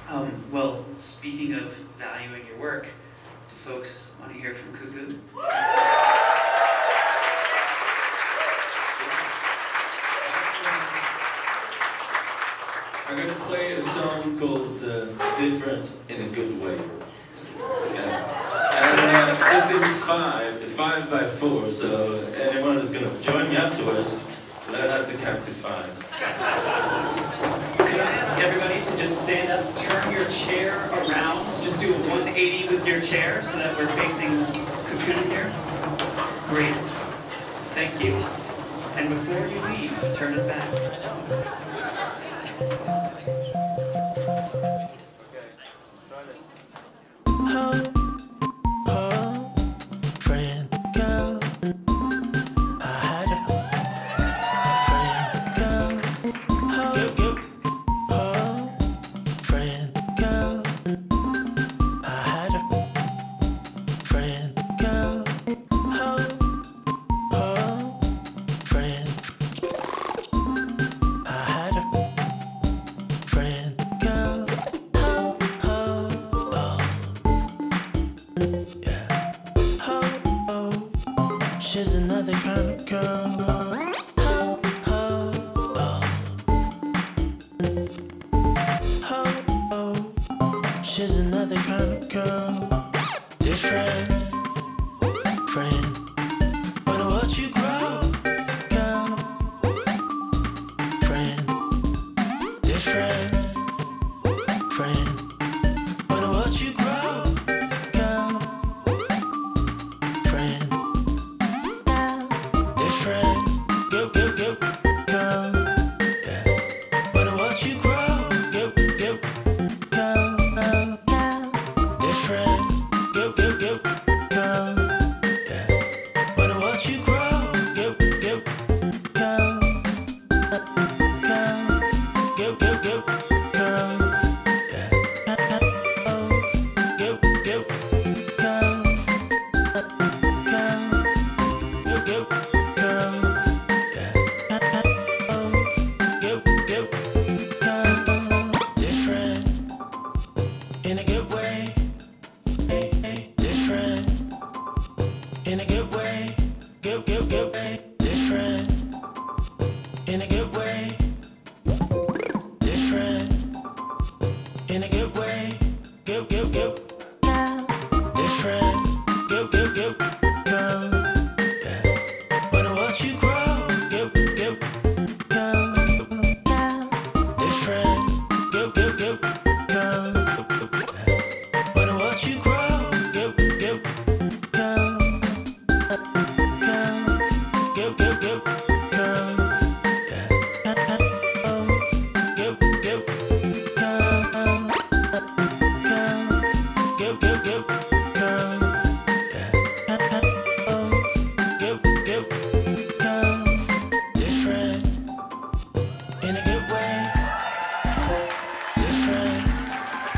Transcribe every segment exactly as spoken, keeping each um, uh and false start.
Um, well, speaking of valuing your work, do folks want to hear from Cuckoo? I'm going to play a song called uh, Different in a Good Way. Yeah. And uh, it's in five, five by four, so anyone who's going to join me afterwards, learn how to count to five. Could I ask everybody to just stand up, turn your chair around, just do a one eighty with your chair so that we're facing Cocoon here? Great. Thank you. And before you leave, turn it back. She's another kind of girl. Oh, oh, oh. Oh, oh. She's another kind of girl. Different, friend. Wanna watch you grow, girl. Friend, different, friend. Wanna watch you grow, girl. Friend. Go, go, go, go, yeah. Wanna watch you grow, go, go, go, different, go, go, go, go, yeah. Wanna watch you grow, go, go, go, go, go, go, go, yeah. Go, go, go, go, go, go. In a good way, hey, hey, different. In a good way, go, go, go, hey, different. In a good way, different. In a good way, go, go, go, different. Go, go, go, go, yeah. Wanna watch you grow, go, go, go, different. Go, go, go, go. Wanna watch you grow, go, go, go, go, go, go, go, yeah. Oh, go, go, go, go, go, go, go, yeah. Oh, go, go, go, different, in a good way, different.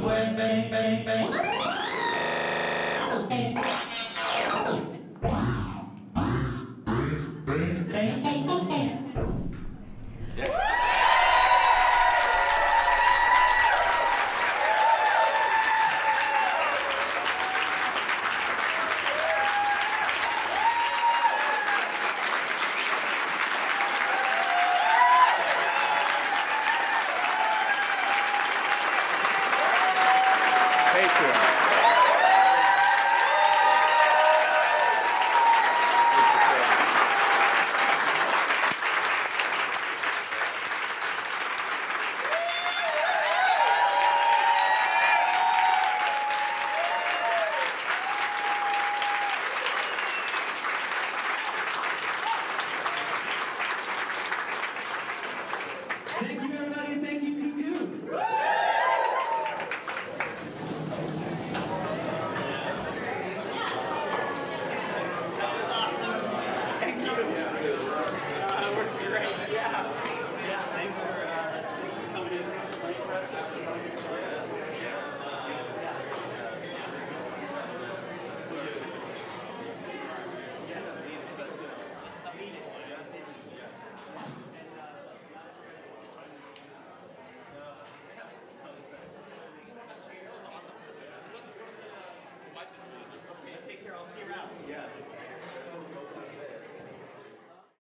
Patreon.